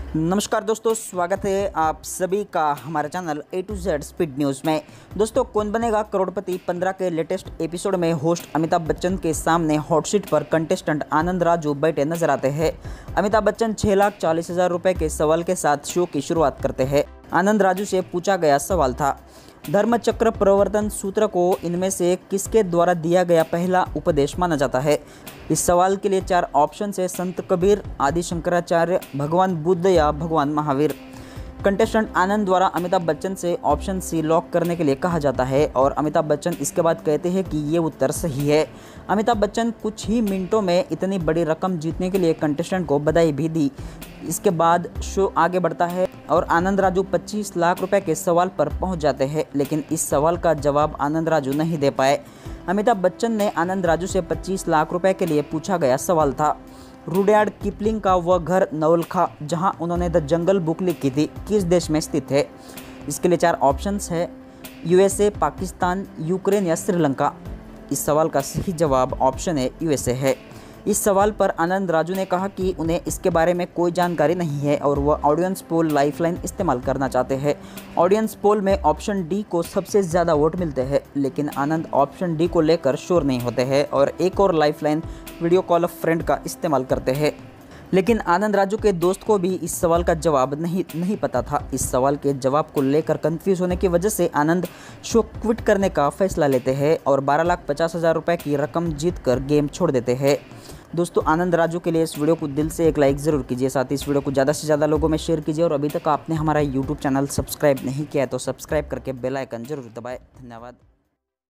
नमस्कार दोस्तों, स्वागत है आप सभी का हमारे channel A to Z speed news में। दोस्तों, कौन बनेगा करोड़पति 15 के लेटेस्ट एपिसोड में होस्ट अमिताभ बच्चन के सामने हॉट सीट पर कंटेस्टेंट आनंद राजू बैठे नजर आते हैं। अमिताभ बच्चन 6,40,000 रुपए के सवाल के साथ शो की शुरुआत करते हैं। आनंद राजू से पूछा गया सवाल था, धर्मचक्र प्रवर्तन सूत्र को इनमें से किसके द्वारा दिया गया पहला उपदेश माना जाता है। इस सवाल के लिए 4 ऑप्शन है, संत कबीर, आदि शंकराचार्य, भगवान बुद्ध या भगवान महावीर। कंटेस्टेंट आनंद द्वारा अमिताभ बच्चन से ऑप्शन सी लॉक करने के लिए कहा जाता है और अमिताभ बच्चन इसके बाद कहते हैं कि ये उत्तर सही है। अमिताभ बच्चन कुछ ही मिनटों में इतनी बड़ी रकम जीतने के लिए कंटेस्टेंट को बधाई भी दी। इसके बाद शो आगे बढ़ता है और आनंद राजू 25 लाख रुपए के सवाल पर पहुंच जाते हैं, लेकिन इस सवाल का जवाब आनंद राजू नहीं दे पाए। अमिताभ बच्चन ने आनंद राजू से 25 लाख रुपए के लिए पूछा गया सवाल था, रुडयार्ड किपलिंग का वह घर नवलखा जहां उन्होंने द जंगल बुक लिखी थी, किस देश में स्थित है। इसके लिए 4 ऑप्शंस है, यूएसए, पाकिस्तान, यूक्रेन या श्रीलंका। इस सवाल का सही जवाब ऑप्शन है यूएसए है। इस सवाल पर आनंद राजू ने कहा कि उन्हें इसके बारे में कोई जानकारी नहीं है और वह ऑडियंस पोल लाइफलाइन इस्तेमाल करना चाहते हैं। ऑडियंस पोल में ऑप्शन डी को सबसे ज़्यादा वोट मिलते हैं, लेकिन आनंद ऑप्शन डी को लेकर श्योर नहीं होते हैं और एक और lifeline video call of friend का इस्तेमाल करते हैं। लेकिन आनंद राजू के दोस्त को भी इस सवाल का जवाब नहीं पता था। इस सवाल के जवाब को लेकर कंफ्यूज होने की वजह से आनंद शो क्विट करने का फैसला लेते हैं और 12,50,000 रुपये की रकम जीतकर गेम छोड़ देते हैं। दोस्तों, आनंद राजू के लिए इस वीडियो को दिल से एक लाइक ज़रूर कीजिए, साथ ही इस वीडियो को ज़्यादा से ज़्यादा लोगों में शेयर कीजिए और अभी तक आपने हमारा यूट्यूब चैनल सब्सक्राइब नहीं किया है तो सब्सक्राइब करके बेल आइकन जरूर दबाएं। धन्यवाद।